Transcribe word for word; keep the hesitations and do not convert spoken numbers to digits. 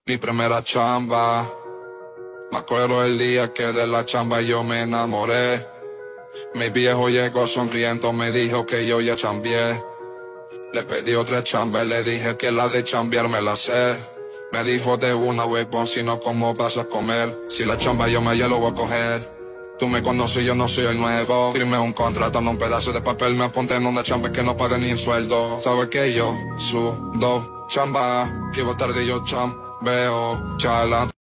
Mi primera chamba, me acuerdo el día que de la chamba yo me enamoré. Mi viejo llegó sonriendo, me dijo que yo ya chambié. Le pedí otra chamba y le dije que la de chambear me la sé. Me dijo de una huevón, si no, ¿cómo vas a comer? Si la chamba yo me ya lo voy a coger. Tú me conoces, yo no soy el nuevo. Firmé un contrato en un pedazo de papel, me apunté en una chamba que no paga ni el sueldo. ¿Sabes que yo sudo chamba? Que iba tarde yo chambeo, chala.